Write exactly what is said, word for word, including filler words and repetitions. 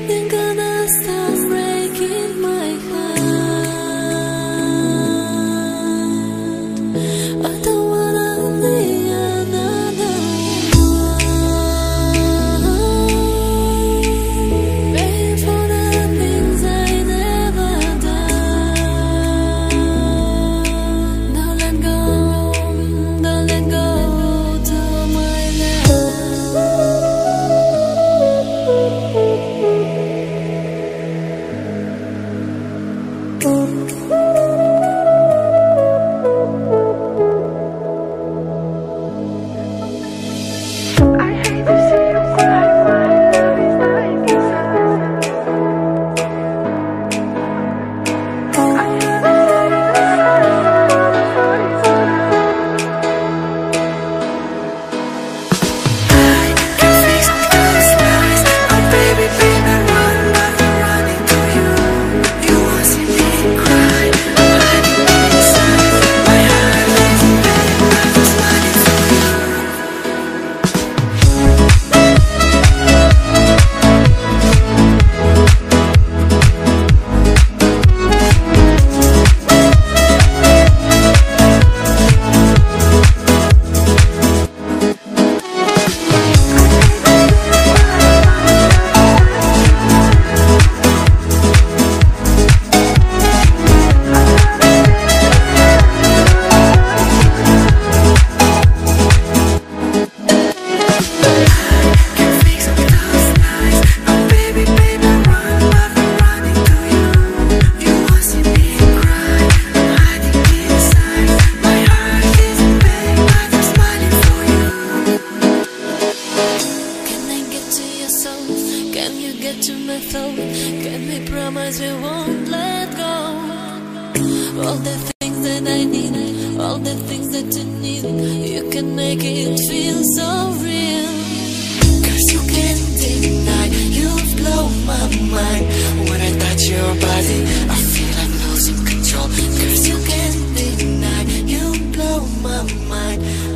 Nothing gonna stop breaking my heart. I don't wanna be another one. Paying for the things I never done. Don't let go, don't let go to my love. Can you get to my thought? Can we promise we won't let go? All the things that I need, all the things that you need, you can make it feel so real. Cause you can't deny, you blow my mind. When I touch your body, I feel I'm losing control. Cause you can't deny, you blow my mind.